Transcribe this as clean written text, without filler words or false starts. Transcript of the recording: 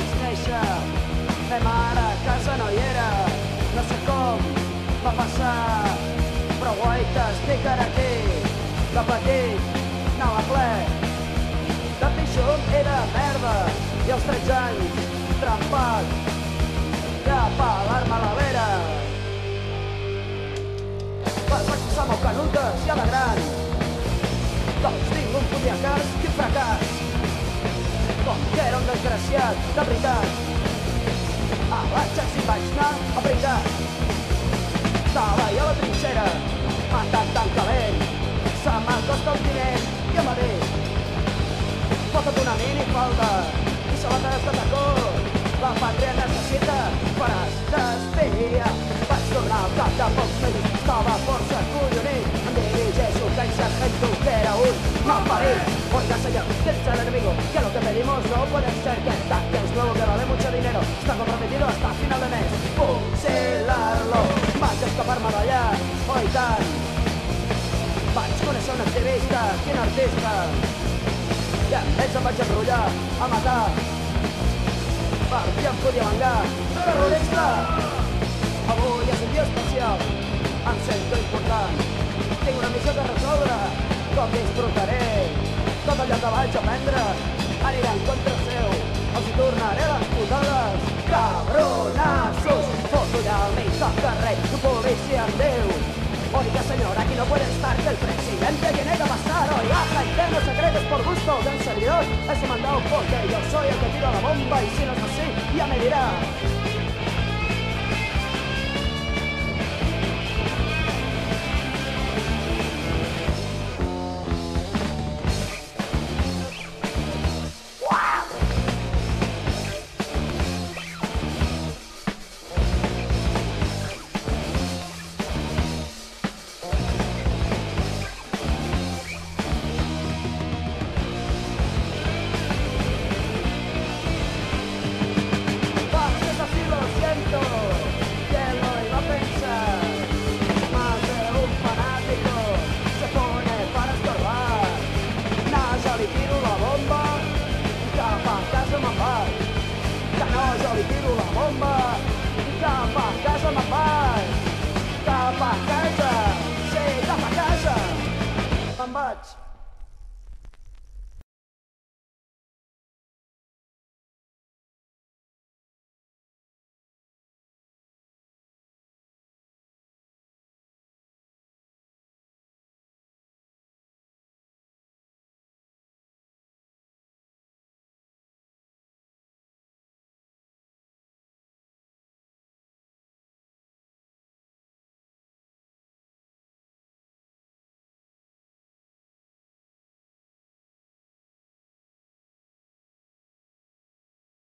vaig néixer. Ma mare a casa no hi era, no sé com va passar, però guaita, estic ara aquí. De petit anava ple, de pixum era merda, i als 13 anys, trempat, cap a l'arma-la-vera. Vaig passar molt canutes i a la gran, doncs tinc un punt de cas, quin fracàs. Com que era un desgraciat, de veritat, a l'exèrcit vaig anar a brincar. Estava jo a la trinxera, matant tan calent, se m'acosta el tinent i em va dir: fota't una minifalda i sabates de tacó, la pàtria necessita faràs d'espia. Vaig tornar al cap de pocs mesos, estava força collonit, em dirigeixo que en sargento que era un malparit. Oiga señor, ¿quién es el enemigo? Que lo que pedimos no puede ser que ataque es nuevo, que vale mucho dinero, está comprometido hasta final de mes. Fusilarlo, vaig escapar-me d'allà, oh i tant. Vaig conèixer un activista, quin artista, i amb ells em vaig enrotllar a matar. Per fi em podia vengar, terrorista. Avui és un dia especial, em sento important, tinc una missió que resoldre, com disfrutaré tot allò que vaig aprendre, aniré en contra seu, els hi tornaré les putades. Cabronazos, foto ja al mig del carrer, un policia em diu: oiga señor, aquí no puede estar, que el presidente tiene que pasar. Oiga, gente, no secretos por gusto del servidor, ese mandado porque yo soy el que tiro la voz.